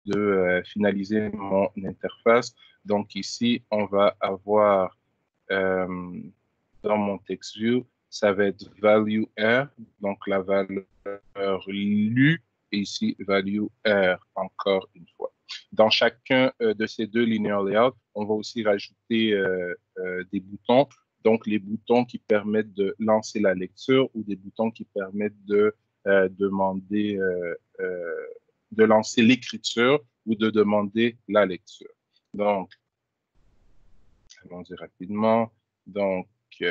de finaliser mon interface. Donc ici, on va avoir dans mon TextView, ça va être value R, donc la valeur lue, et ici value R encore une fois. Dans chacun de ces deux linear layouts, on va aussi rajouter des boutons, donc les boutons qui permettent de lancer la lecture ou des boutons qui permettent de demander de lancer l'écriture ou de demander la lecture. Donc, allons-y rapidement. Donc,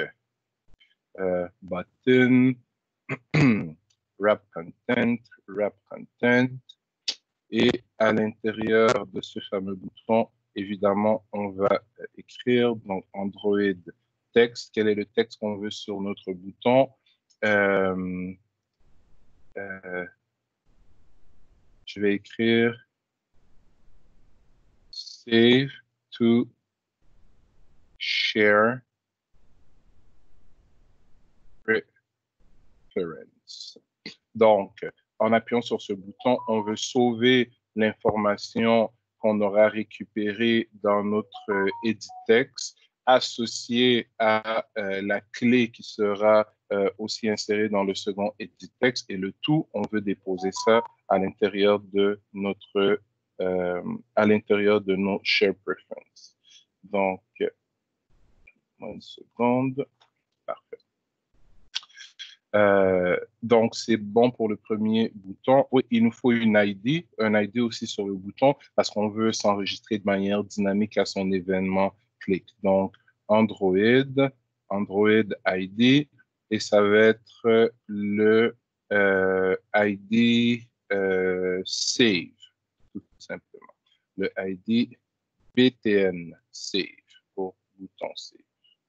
button, wrap content, et à l'intérieur de ce fameux bouton, évidemment, on va écrire donc Android texte. Quel est le texte qu'on veut sur notre bouton? Je vais écrire save to share reference. Donc, en appuyant sur ce bouton, on veut sauver l'information qu'on aura récupérée dans notre edit text, associée à la clé qui sera aussi insérée dans le second edit text, et le tout, on veut déposer ça à l'intérieur de notre à l'intérieur de nos share preferences. Donc, une seconde. Parfait. Donc, c'est bon pour le premier bouton. Oui, il nous faut une ID, un ID aussi sur le bouton parce qu'on veut s'enregistrer de manière dynamique à son événement clic. Donc, Android ID, et ça va être le ID save, tout simplement. Le ID BTN save pour bouton save.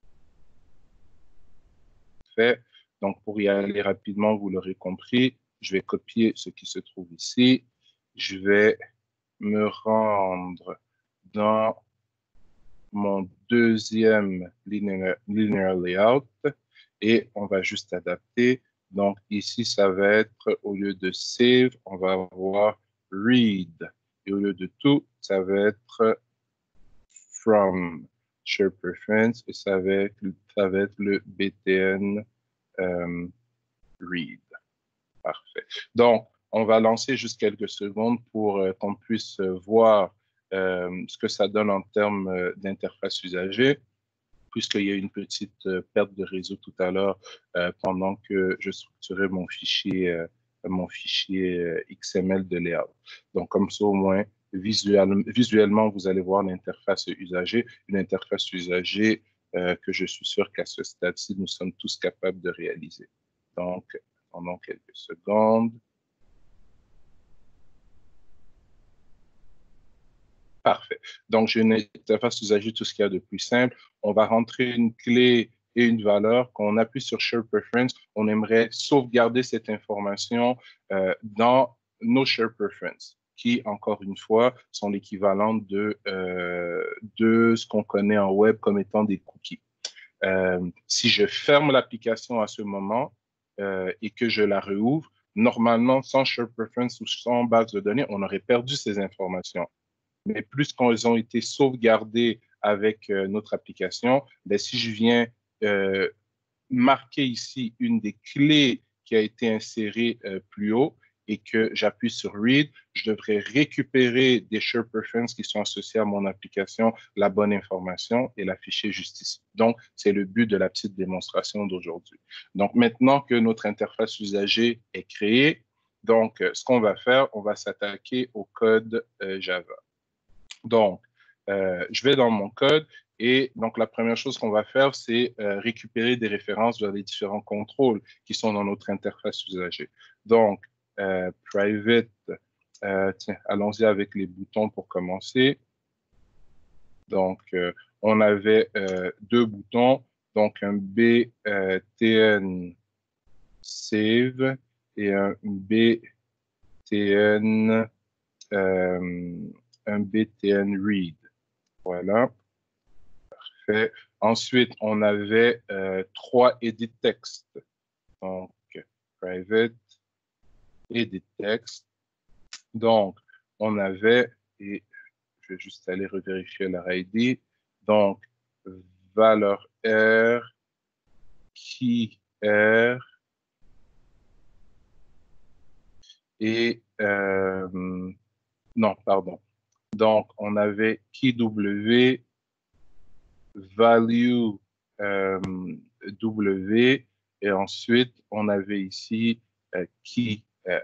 Fait. Donc, pour y aller rapidement, vous l'aurez compris, je vais copier ce qui se trouve ici. Je vais me rendre dans mon deuxième linear layout et on va juste adapter. Donc, ici, ça va être, au lieu de save, on va avoir read. Et au lieu de tout, ça va être from share preference et ça va être le BTN read. Parfait. Donc, on va lancer juste quelques secondes pour qu'on puisse voir ce que ça donne en termes d'interface usagée, puisqu'il y a une petite perte de réseau tout à l'heure pendant que je structurais mon fichier XML de layout. Donc, comme ça, au moins, visuellement, vous allez voir l'interface usagée, une interface usagée que je suis sûr qu'à ce stade-ci, nous sommes tous capables de réaliser. Donc, pendant quelques secondes. Parfait. Donc, j'ai une interface usagée, tout ce qu'il y a de plus simple. On va rentrer une clé et une valeur. Quand on appuie sur Share Preference, on aimerait sauvegarder cette information dans nos Share Preference, qui, encore une fois, sont l'équivalent de ce qu'on connaît en web comme étant des cookies. Si je ferme l'application à ce moment, et que je la réouvre, normalement, sans Share Preference ou sans base de données, on aurait perdu ces informations. Mais plus qu'elles ont été sauvegardées avec notre application, ben, si je viens marquer ici une des clés qui a été insérée plus haut et que j'appuie sur Read, je devrais récupérer des Share Preferences qui sont associés à mon application, la bonne information et l'afficher juste ici. Donc, c'est le but de la petite démonstration d'aujourd'hui. Donc, maintenant que notre interface usagée est créée, donc, ce qu'on va faire, on va s'attaquer au code Java. Donc, je vais dans mon code et donc la première chose qu'on va faire, c'est récupérer des références vers les différents contrôles qui sont dans notre interface usagée. Donc, private, tiens, allons-y avec les boutons pour commencer. Donc, on avait deux boutons, donc un BTN save et un BTN read. Voilà. Parfait. Ensuite, on avait trois edit text. Donc, private, edit text. Donc, on avait et je vais juste aller revérifier leur ID. Donc, valeur R, key R, et non, pardon. Donc, on avait key W, value W, et ensuite, on avait ici key R.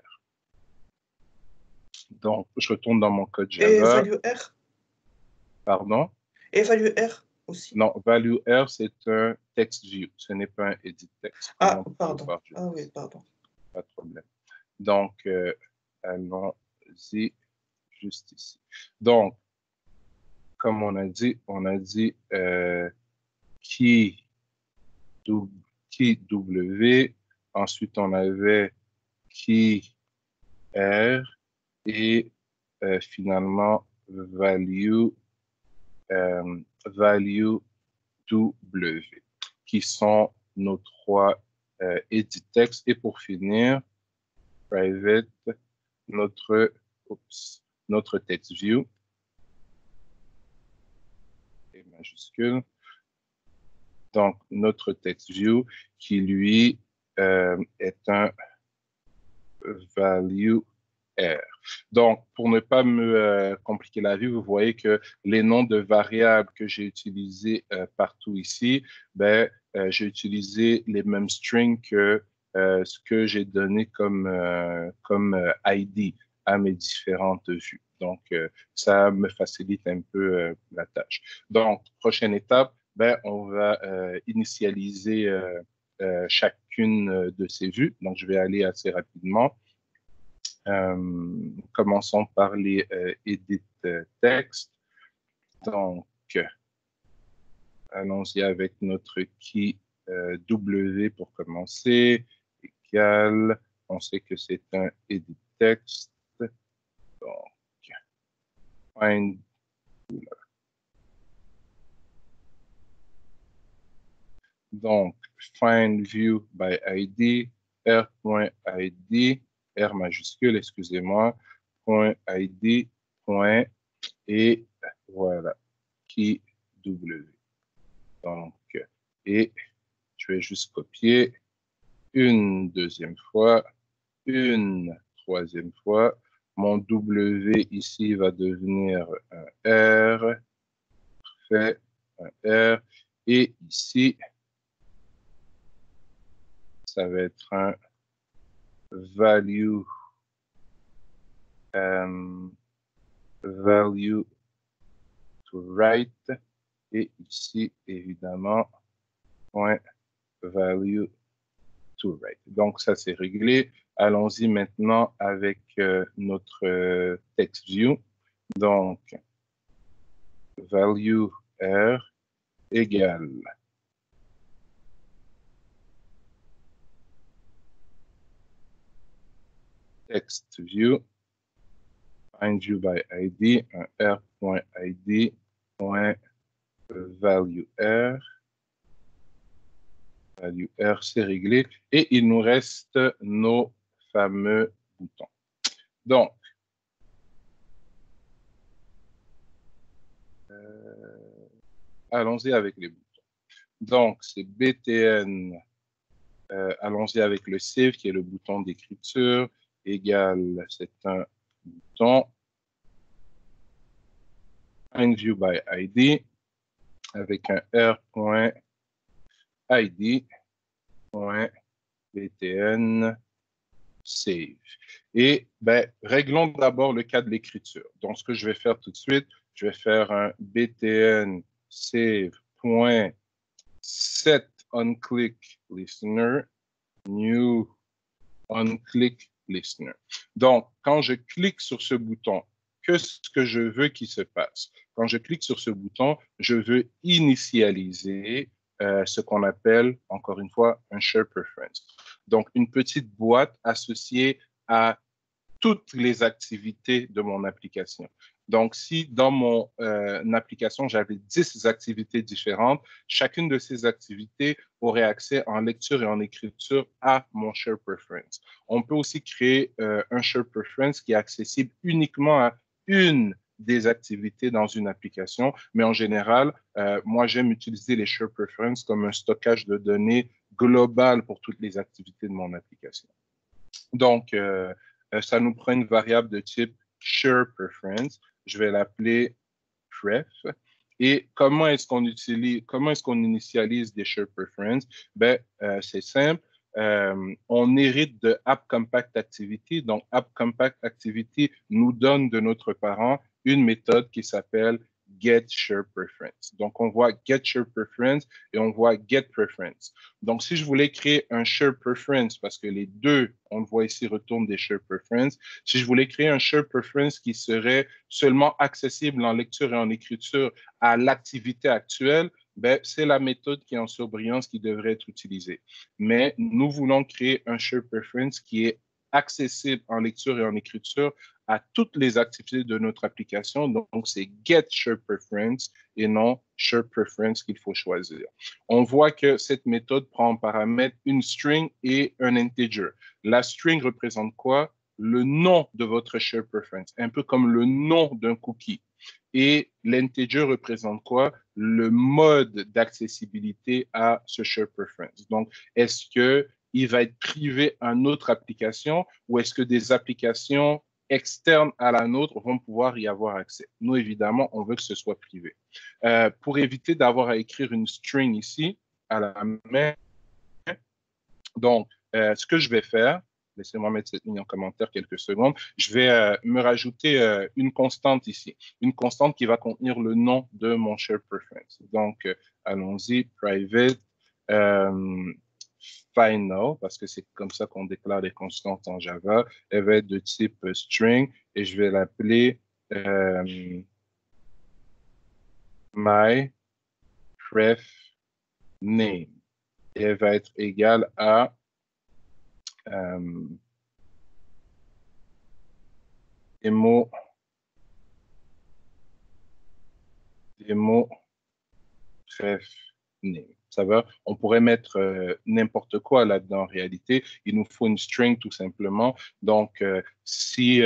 Donc, je retourne dans mon code Java. Et value R? Pardon? Et value R aussi? Non, value R, c'est un text view. Ce n'est pas un edit text. Ah, pardon. Ah oui, pardon. Pas de problème. Donc, allons-y juste ici. Donc, comme on a dit key W, ensuite on avait key R et finalement value W, qui sont nos trois edit text. Et pour finir, private, notre text view, et majuscule. Donc, notre text view qui, lui, est un value R. Donc, pour ne pas me compliquer la vie, vous voyez que les noms de variables que j'ai utilisés partout ici, j'ai utilisé les mêmes strings que ce que j'ai donné comme ID à mes différentes vues. Donc, ça me facilite un peu la tâche. Donc, prochaine étape, on va initialiser chacune de ces vues. Donc, je vais aller assez rapidement. Commençons par les edit text. Donc, allons-y avec notre key W pour commencer, égal, on sait que c'est un edit text. Donc, find Donc, find view by ID, R.ID, R majuscule, excusez-moi, .ID, et voilà, key W. Donc, et je vais juste copier une deuxième fois, une troisième fois. Mon W ici va devenir un R, parfait, un R, et ici, ça va être un value, value to write, et ici, évidemment, point value to write. Donc, ça, c'est réglé. Allons-y maintenant avec notre text view. Donc, value R égale text view, find view by ID, un R.ID, value R. Value R, c'est réglé. Et il nous reste nos fameux boutons. Donc, allons-y avec les boutons. Donc, c'est BTN, allons-y avec le save, qui est le bouton d'écriture, égal, c'est un bouton. Find view by ID, avec un R.ID.btn save. Et réglons d'abord le cas de l'écriture. Donc, ce que je vais faire tout de suite, je vais faire un btn save.set onClick listener new onClick listener. Donc, quand je clique sur ce bouton, qu'est-ce que je veux qu'il se passe? Quand je clique sur ce bouton, je veux initialiser ce qu'on appelle, encore une fois, un share preference. Donc, une petite boîte associée à toutes les activités de mon application. Donc, si dans mon application, j'avais 10 activités différentes, chacune de ces activités aurait accès en lecture et en écriture à mon share preference. On peut aussi créer un share preference qui est accessible uniquement à une des activités dans une application, mais en général, moi, j'aime utiliser les Share Preferences comme un stockage de données global pour toutes les activités de mon application. Donc, ça nous prend une variable de type Share Preference. Je vais l'appeler pref. Et comment est-ce qu'on initialise des Share Preferences? Ben, c'est simple. On hérite de App Compact Activity. Donc, App Compact Activity nous donne de notre parent une méthode qui s'appelle Get Share Preference. Donc, on voit Get Share Preference et on voit Get Preference. Donc, si je voulais créer un Share Preference, parce que les deux, on le voit ici, retournent des Share Preference, si je voulais créer un Share Preference qui serait seulement accessible en lecture et en écriture à l'activité actuelle, ben, c'est la méthode qui est en surbrillance qui devrait être utilisée. Mais nous voulons créer un Share Preference qui est accessible en lecture et en écriture à toutes les activités de notre application. Donc, c'est Get Share Preference et non Share Preference qu'il faut choisir. On voit que cette méthode prend en paramètre une string et un integer. La string représente quoi? Le nom de votre Share Preference, un peu comme le nom d'un cookie. Et l'integer représente quoi? Le mode d'accessibilité à ce Share Preference. Donc, est-ce qu'il va être privé à une autre application ou est-ce que des applications externes à la nôtre vont pouvoir y avoir accès? Nous, évidemment, on veut que ce soit privé. Pour éviter d'avoir à écrire une string ici à la main, donc, ce que je vais faire, laissez-moi mettre cette ligne en commentaire quelques secondes. Je vais me rajouter une constante ici, une constante qui va contenir le nom de mon Share Preference. Donc, allons-y, private final, parce que c'est comme ça qu'on déclare les constantes en Java. Elle va être de type string et je vais l'appeler my pref name. Et elle va être égale à démo pref name. Ça va? On pourrait mettre n'importe quoi là-dedans en réalité. Il nous faut une string tout simplement. Donc, si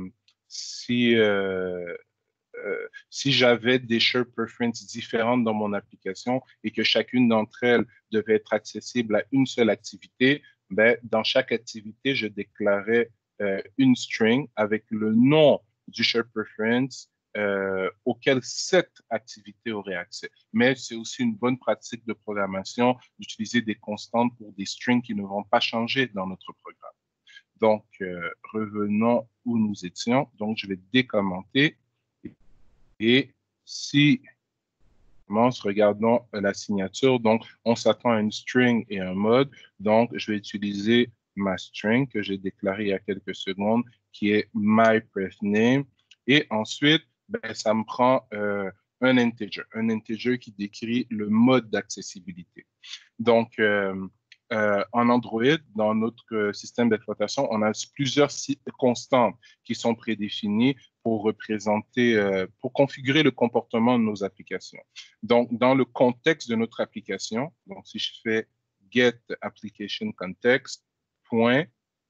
j'avais des Share Preferences différentes dans mon application et que chacune d'entre elles devait être accessible à une seule activité, ben, dans chaque activité, je déclarais une string avec le nom du Share Preference auquel cette activité aurait accès. Mais c'est aussi une bonne pratique de programmation d'utiliser des constantes pour des strings qui ne vont pas changer dans notre programme. Donc, revenons où nous étions. Donc, je vais décommenter. Et si, regardons la signature, donc on s'attend à une string et un mode. Donc, je vais utiliser ma string que j'ai déclarée il y a quelques secondes, qui est myPrefName. Et ensuite, ben, ça me prend un integer qui décrit le mode d'accessibilité. Donc, en Android, dans notre système d'exploitation, on a plusieurs constantes qui sont prédéfinies pour représenter, pour configurer le comportement de nos applications. Donc, dans le contexte de notre application, donc si je fais get application context, point,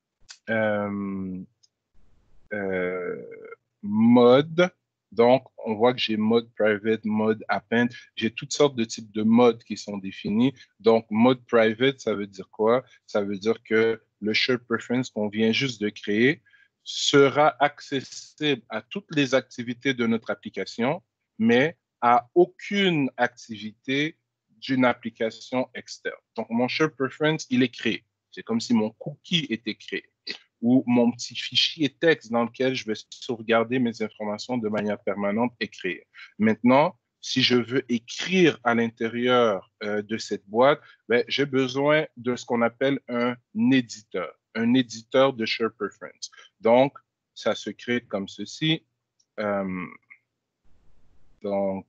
mode. Donc, on voit que j'ai mode private, mode append. J'ai toutes sortes de types de modes qui sont définis. Donc, mode private, ça veut dire quoi? Ça veut dire que le Share Preference qu'on vient juste de créer sera accessible à toutes les activités de notre application, mais à aucune activité d'une application externe. Donc, mon Share Preference, il est créé. C'est comme si mon cookie était créé, ou mon petit fichier texte dans lequel je vais sauvegarder mes informations de manière permanente est créé. Maintenant, si je veux écrire à l'intérieur de cette boîte, ben, j'ai besoin de ce qu'on appelle un éditeur de Share Preference. Donc, ça se crée comme ceci. Donc,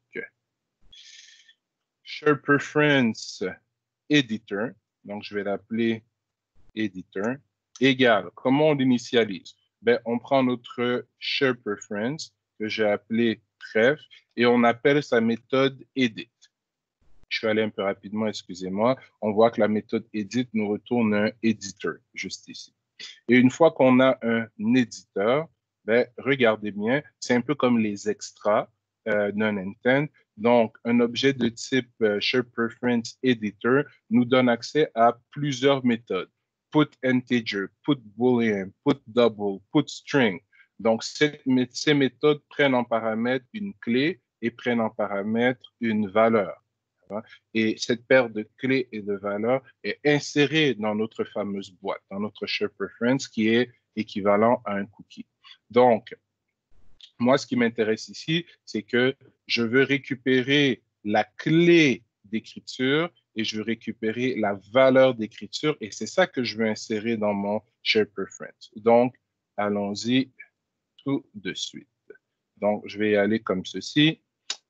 Share Preference Editor. Donc, je vais l'appeler Editor. Égal, comment on l'initialise? Ben, on prend notre Share Preference que j'ai appelé pref et on appelle sa méthode edit. Je vais aller un peu rapidement, excusez-moi. On voit que la méthode edit nous retourne un editor juste ici. Et une fois qu'on a un éditeur, ben, regardez bien, c'est un peu comme les extras non-intent. Donc, un objet de type SharePreference Editor nous donne accès à plusieurs méthodes. Put integer, put boolean, put double, put string. Donc, ces méthodes prennent en paramètre une clé et prennent en paramètre une valeur. Et cette paire de clés et de valeurs est insérée dans notre fameuse boîte, dans notre SharePreference qui est équivalent à un cookie. Donc, moi, ce qui m'intéresse ici, c'est que je veux récupérer la clé d'écriture et je veux récupérer la valeur d'écriture et c'est ça que je veux insérer dans mon SharePreference. Donc, allons-y tout de suite. Donc, je vais y aller comme ceci.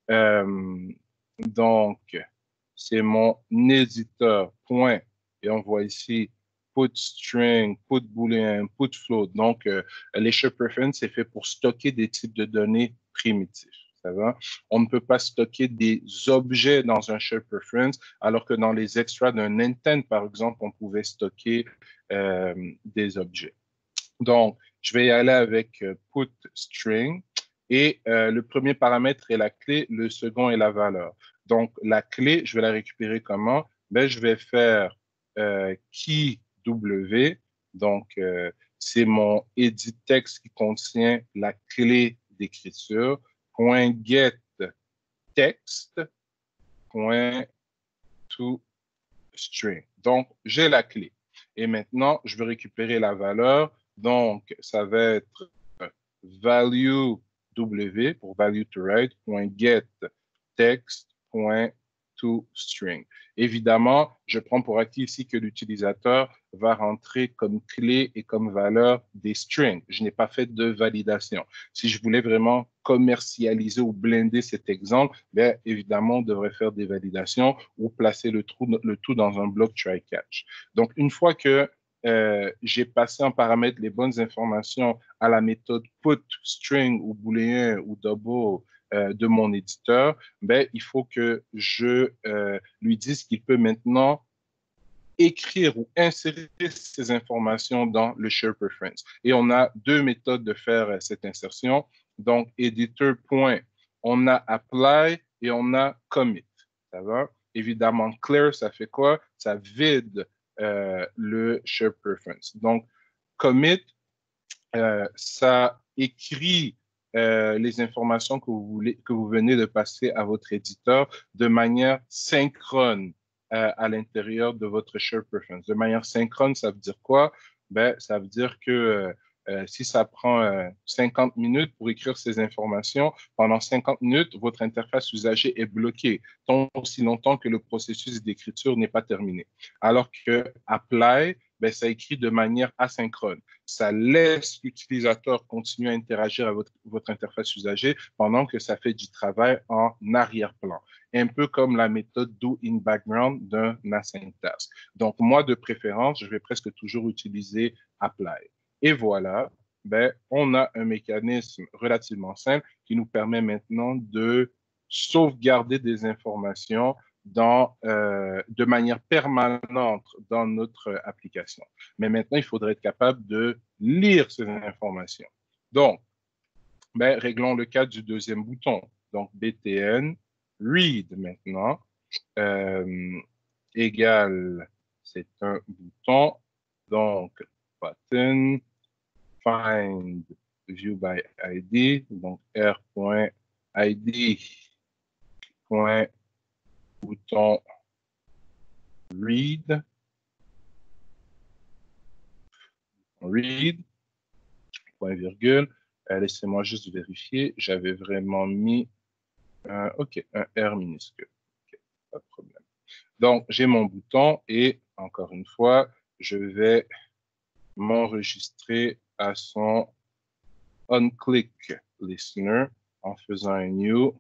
Donc, c'est mon éditeur, point. Et on voit ici put string, put boolean, put float. Donc, les SharePreference, c'est fait pour stocker des types de données primitifs. Ça va? On ne peut pas stocker des objets dans un SharePreference, alors que dans les extras d'un intent, par exemple, on pouvait stocker des objets. Donc, je vais y aller avec put string. Et le premier paramètre est la clé, le second est la valeur. Donc, la clé, je vais la récupérer comment? Ben, je vais faire key W. Donc, c'est mon edit text qui contient la clé d'écriture. Point get text. Point to string. Donc, j'ai la clé. Et maintenant, je veux récupérer la valeur. Donc, ça va être value W pour value to write, .get text, .to string. Évidemment, je prends pour acquis ici que l'utilisateur va rentrer comme clé et comme valeur des strings. Je n'ai pas fait de validation. Si je voulais vraiment commercialiser ou blinder cet exemple, bien évidemment, on devrait faire des validations ou placer le tout dans un bloc try-catch. Donc, une fois que j'ai passé en paramètre les bonnes informations à la méthode put, string ou boolean ou double de mon éditeur, ben, il faut que je lui dise qu'il peut maintenant écrire ou insérer ces informations dans le SharePreference. Et on a deux méthodes de faire cette insertion. Donc, editor. On a apply et on a commit. Ça va? Évidemment, clear, ça fait quoi? Ça vide le SharePreference. Donc, commit, ça écrit les informations que vous venez de passer à votre éditeur de manière synchrone à l'intérieur de votre SharePreference. De manière synchrone, ça veut dire quoi? Ben, ça veut dire que si ça prend 50 minutes pour écrire ces informations, pendant 50 minutes, votre interface usager est bloquée tant aussi longtemps que le processus d'écriture n'est pas terminé. Alors que Apply, ben, ça écrit de manière asynchrone. Ça laisse l'utilisateur continuer à interagir avec votre interface usager pendant que ça fait du travail en arrière-plan. Un peu comme la méthode do in background d'un async task. Donc, moi, de préférence, je vais presque toujours utiliser apply. Et voilà, ben, on a un mécanisme relativement simple qui nous permet maintenant de sauvegarder des informations de manière permanente dans notre application. Mais maintenant, il faudrait être capable de lire ces informations. Donc, ben, réglons le cas du deuxième bouton. Donc, btn, read maintenant, égale, c'est un bouton. Donc, button, find view by ID, donc r.id, bouton read, point virgule. Laissez-moi juste vérifier. J'avais vraiment mis un R minuscule. Okay, pas de problème. Donc, j'ai mon bouton et encore une fois, je vais m'enregistrer à son onClick listener en faisant un new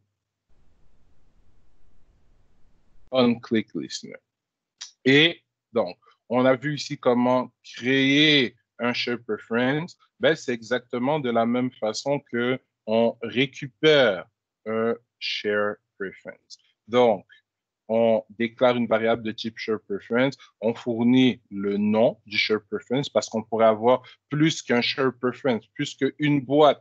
onClick listener. Et donc, on a vu ici comment créer un SharePreference. Ben, c'est exactement de la même façon que on récupère un SharePreference. Donc, on déclare une variable de type SharePreference, on fournit le nom du SharePreference parce qu'on pourrait avoir plus qu'un SharePreference, plus qu'une boîte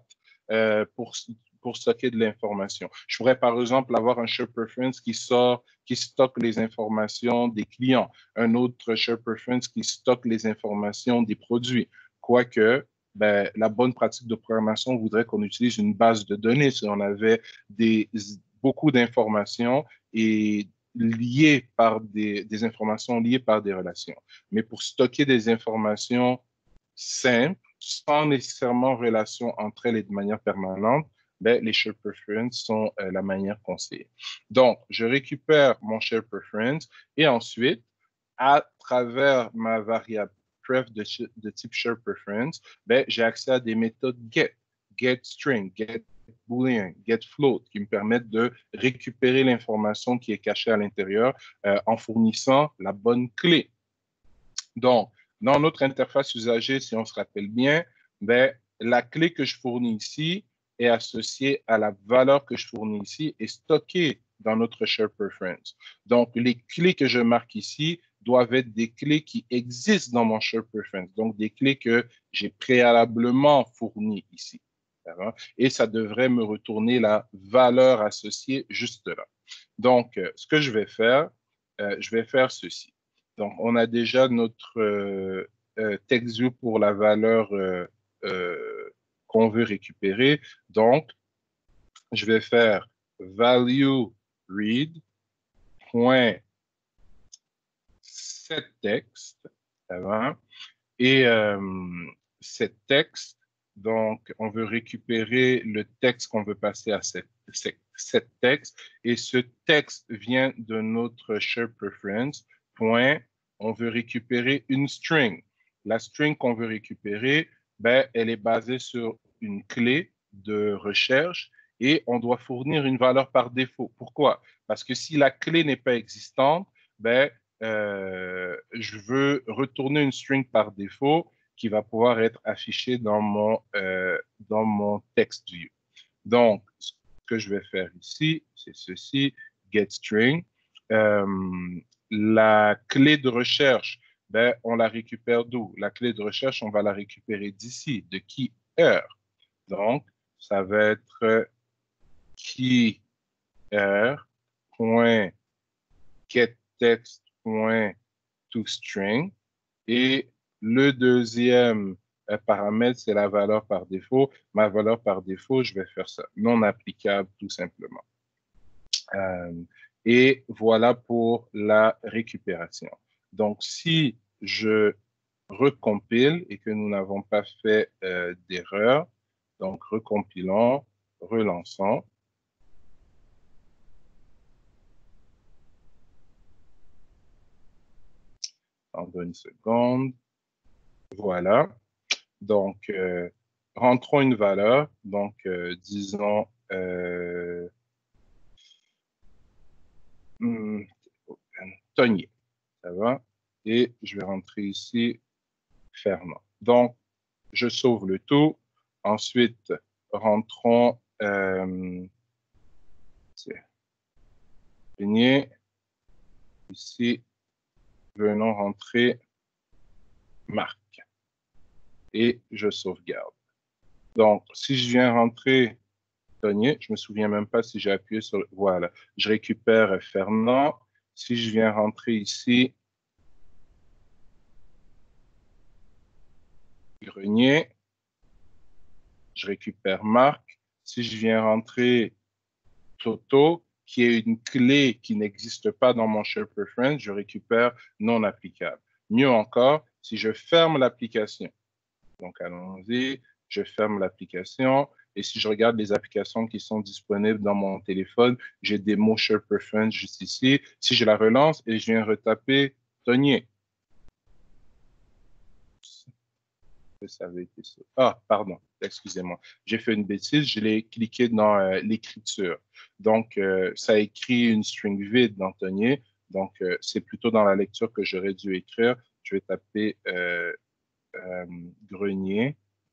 pour stocker de l'information. Je pourrais, par exemple, avoir un share preference qui stocke les informations des clients, un autre share preference qui stocke les informations des produits. Quoique, ben, la bonne pratique de programmation voudrait qu'on utilise une base de données si on avait beaucoup d'informations et liées par des informations liées par des relations. Mais pour stocker des informations simples, sans nécessairement relation entre elles et de manière permanente, ben, les share preference sont la manière conseillée. Donc, je récupère mon share preference et ensuite, à travers ma variable pref de type share preference, ben, j'ai accès à des méthodes get string, get boolean, get float, qui me permettent de récupérer l'information qui est cachée à l'intérieur en fournissant la bonne clé. Donc, dans notre interface usager, si on se rappelle bien, ben, la clé que je fournis ici est associée à la valeur que je fournis ici et stockée dans notre share preference. Donc, les clés que je marque ici doivent être des clés qui existent dans mon share preference, donc des clés que j'ai préalablement fournies ici. Et ça devrait me retourner la valeur associée juste là. Donc, ce que je vais faire ceci. Donc, on a déjà notre TextView pour la valeur qu'on veut récupérer. Donc, je vais faire value read .setText et cette texte, donc, on veut récupérer le texte qu'on veut passer à cette texte et ce texte vient de notre share preference. On veut récupérer une string. La string qu'on veut récupérer, ben, elle est basée sur une clé de recherche et on doit fournir une valeur par défaut. Pourquoi? Parce que si la clé n'est pas existante, ben, je veux retourner une string par défaut qui va pouvoir être affichée dans mon text view. Donc, ce que je vais faire ici, c'est ceci, getString. La clé de recherche, ben, on la récupère d'où? La clé de recherche, on va la récupérer d'ici, de keyer. Donc, ça va être keyer.getText.toString et le deuxième paramètre, c'est la valeur par défaut. Ma valeur par défaut, je vais faire ça, non applicable tout simplement. Et voilà pour la récupération. Donc, si je recompile et que nous n'avons pas fait d'erreur, donc recompilons, relançons. Attendez une seconde. Voilà. Donc, rentrons une valeur. Donc, disons Tonier. Ça va? Et je vais rentrer ici Fernand. Donc, je sauve le tout. Ensuite, rentrons Tonier. Ici, venons rentrer Marc. Et je sauvegarde. Donc, si je viens rentrer Tonier, je ne me souviens même pas si j'ai appuyé sur... Voilà, je récupère Fernand. Si je viens rentrer ici, Grenier, je récupère Marc. Si je viens rentrer Toto, qui est une clé qui n'existe pas dans mon share preference, je récupère non applicable. Mieux encore, si je ferme l'application, donc allons-y, je ferme l'application et si je regarde les applications qui sont disponibles dans mon téléphone, j'ai des mots share preference juste ici. Si je la relance et je viens retaper Tonier. Ça avait été ça. Ah, pardon, excusez-moi. J'ai fait une bêtise, je l'ai cliqué dans l'écriture. Donc, ça écrit une string vide dans Tonier. Donc, c'est plutôt dans la lecture que j'aurais dû écrire. Je vais taper Grenier.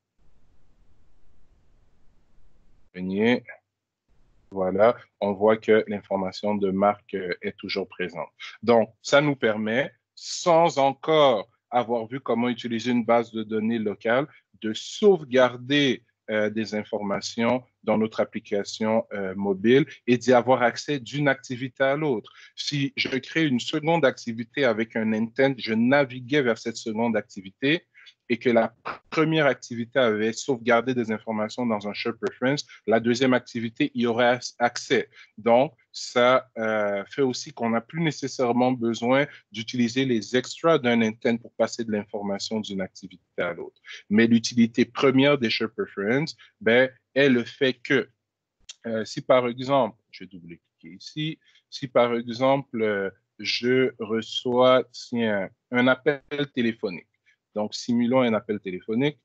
Voilà, on voit que l'information de Marc est toujours présente. Donc, ça nous permet, sans encore avoir vu comment utiliser une base de données locale, de sauvegarder des informations dans notre application mobile et d'y avoir accès d'une activité à l'autre. Si je crée une seconde activité avec un intent, je naviguais vers cette seconde activité et que la première activité avait sauvegardé des informations dans un share preference, la deuxième activité y aurait accès. Donc, ça fait aussi qu'on n'a plus nécessairement besoin d'utiliser les extras d'un intent pour passer de l'information d'une activité à l'autre. Mais l'utilité première des share preference, ben, est le fait que si par exemple, je vais double-cliquer ici, si par exemple, je reçois un appel téléphonique. Donc, simulons un appel téléphonique.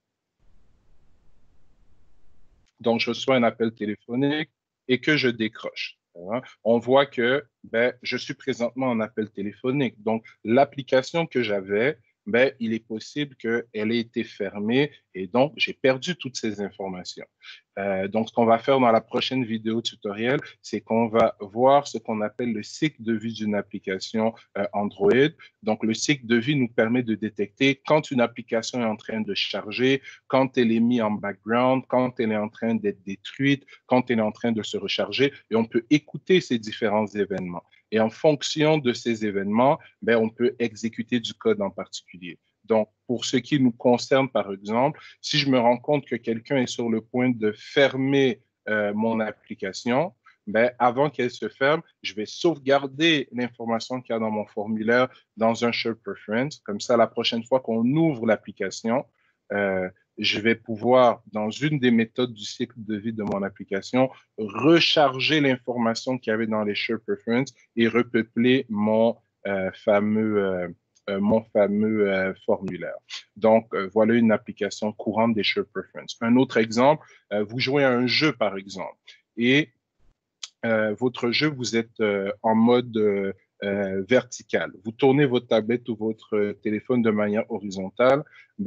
Donc, je reçois un appel téléphonique et que je décroche. On voit que je suis présentement en appel téléphonique. Donc, l'application que j'avais, il est possible qu'elle ait été fermée et donc j'ai perdu toutes ces informations. Donc, ce qu'on va faire dans la prochaine vidéo tutoriel, c'est qu'on va voir ce qu'on appelle le cycle de vie d'une application Android. Donc, le cycle de vie nous permet de détecter quand une application est en train de charger, quand elle est mise en background, quand elle est en train d'être détruite, quand elle est en train de se recharger, et on peut écouter ces différents événements. Et en fonction de ces événements, on peut exécuter du code en particulier. Donc, pour ce qui nous concerne, par exemple, si je me rends compte que quelqu'un est sur le point de fermer mon application, avant qu'elle se ferme, je vais sauvegarder l'information qu'il y a dans mon formulaire dans un share preference. Comme ça, la prochaine fois qu'on ouvre l'application, je vais pouvoir, dans une des méthodes du cycle de vie de mon application, recharger l'information qu'il y avait dans les share preference et repeupler mon fameux formulaire. Donc, voilà une application courante des share preference. Un autre exemple, vous jouez à un jeu, par exemple, et votre jeu, vous êtes en mode vertical. Vous tournez votre tablette ou votre téléphone de manière horizontale,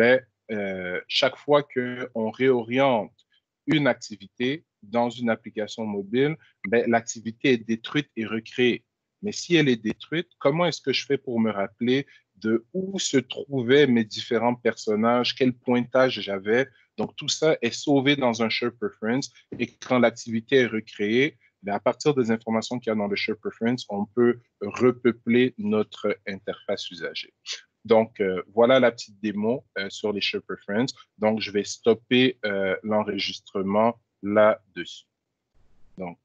chaque fois qu'on réoriente une activité dans une application mobile, l'activité est détruite et recréée. Mais si elle est détruite, comment est-ce que je fais pour me rappeler de où se trouvaient mes différents personnages, quel pointage j'avais? Donc, tout ça est sauvé dans un share preference et quand l'activité est recréée, à partir des informations qu'il y a dans le share preference, on peut repeupler notre interface usagée. Donc, voilà la petite démo sur les share preference. Donc, je vais stopper l'enregistrement là-dessus. Donc,